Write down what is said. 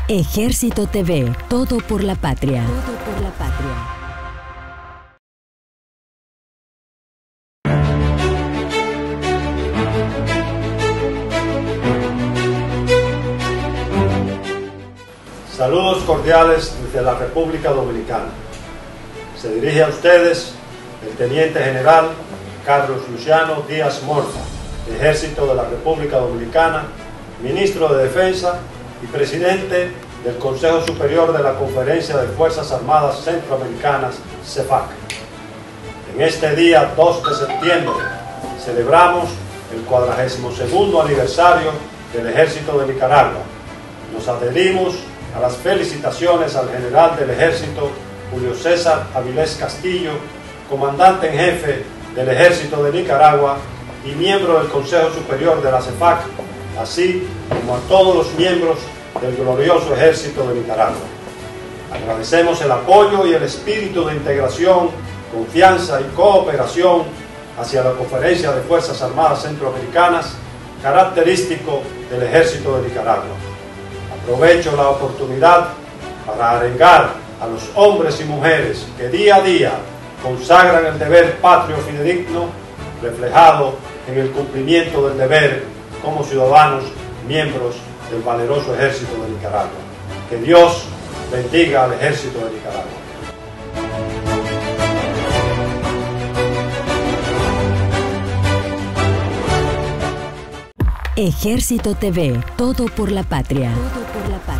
Ejército TV, todo por la patria. Todo por la patria. Saludos cordiales desde la República Dominicana. Se dirige a ustedes el Teniente General Carlos Luciano Díaz Morfa, Ejército de la República Dominicana, Ministro de Defensa y Presidente del Consejo Superior de la Conferencia de Fuerzas Armadas Centroamericanas, CEFAC. En este día 2 de septiembre celebramos el 42º aniversario del Ejército de Nicaragua. Nos adherimos a las felicitaciones al general del Ejército Julio César Avilés Castillo, comandante en jefe del Ejército de Nicaragua y miembro del Consejo Superior de la CEFAC, así como a todos los miembros del glorioso Ejército de Nicaragua. Agradecemos el apoyo y el espíritu de integración, confianza y cooperación hacia la Conferencia de Fuerzas Armadas Centroamericanas, característico del Ejército de Nicaragua. Aprovecho la oportunidad para arengar a los hombres y mujeres que día a día consagran el deber patrio fidedigno, reflejado en el cumplimiento del deber como ciudadanos miembros del valeroso Ejército de Nicaragua. Que Dios bendiga al Ejército de Nicaragua. Ejército TV, todo por la patria. Todo por la patria.